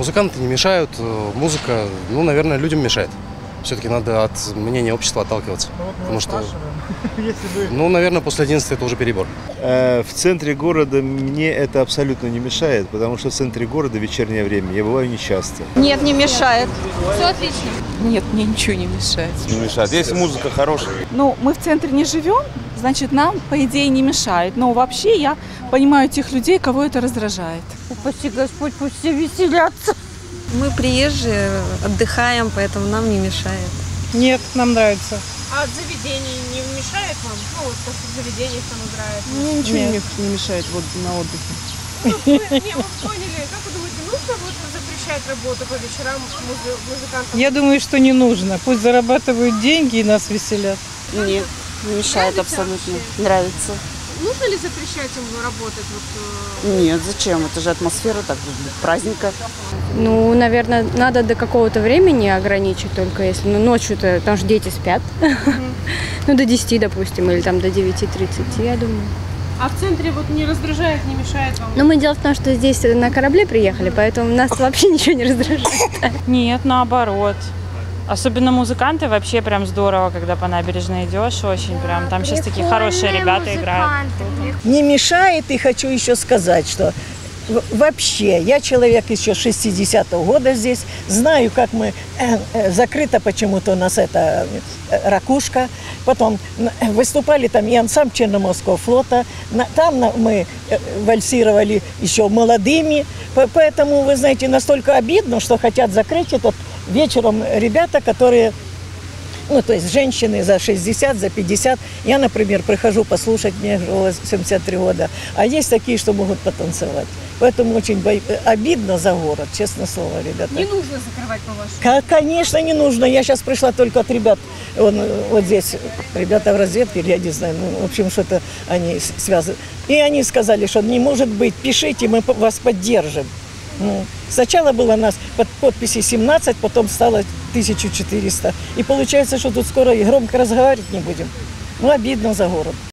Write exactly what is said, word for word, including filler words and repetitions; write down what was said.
Музыканты не мешают, музыка, ну, наверное, людям мешает. Все-таки надо от мнения общества отталкиваться. Ну, вот потому что, если вы... ну, наверное, после одиннадцати это уже перебор. В центре города мне это абсолютно не мешает, потому что в центре города в вечернее время я бываю нечасто. Нет, не мешает. Все отлично. Нет, мне ничего не мешает. Не мешает. Если музыка хорошая. Ну, мы в центре не живем, значит, нам, по идее, не мешает. Но вообще я понимаю тех людей, кого это раздражает. Упаси Господь, пусть все веселятся. Мы приезжие, отдыхаем, поэтому нам не мешает. Нет, нам нравится. А от заведений не мешает вам? Ну, вот то, что в заведениях там играет. Мне ничего Нет. не, не мешает вот на отдыхе. Ну, вы, не, вы поняли, как вы думаете, нужно вот запрещать работу по вечерам музы- музыкантам? Я думаю, что не нужно. Пусть зарабатывают деньги и нас веселят. Нет, не мешает Нравится абсолютно. вообще? Нравится. Нужно ли запрещать им работать? Вот, э, Нет, зачем? Это же атмосфера так, праздника. Ну, наверное, надо до какого-то времени ограничить только если. Ну, ночью-то, там же дети спят. Ну, до десяти, допустим, или там до девяти тридцати, я думаю. А в центре вот не раздражает, не мешает вам? Но мы дело в том, что здесь на корабле приехали, поэтому нас вообще ничего не раздражает. Нет, наоборот. Особенно музыканты, вообще прям здорово, когда по набережной идешь, очень прям. Там сейчас такие хорошие ребята играют. Не мешает, и хочу еще сказать, что вообще я человек еще шестидесятого года здесь, знаю, как мы, э, э, закрыто почему-то у нас это э, ракушка, потом выступали там и ансамбль Черноморского флота, на, там на, мы э, вальсировали еще молодыми, поэтому, вы знаете, настолько обидно, что хотят закрыть этот вечером ребята, которые, ну, то есть женщины за шестьдесят, за пятьдесят. Я, например, прихожу послушать, мне семьдесят три года, а есть такие, что могут потанцевать. Поэтому очень бо... обидно за город, честное слово, ребята. Не нужно закрывать, по-вашему? Конечно, не нужно. Я сейчас пришла только от ребят, он, вот здесь, ребята в разведке, я не знаю, ну, в общем, что-то они связаны. И они сказали, что не может быть, пишите, мы вас поддержим. Ну, сначала было нас под подписи семнадцать, потом стало тысяча четыреста. И получается, что тут скоро и громко разговаривать не будем. Ну, обидно за город.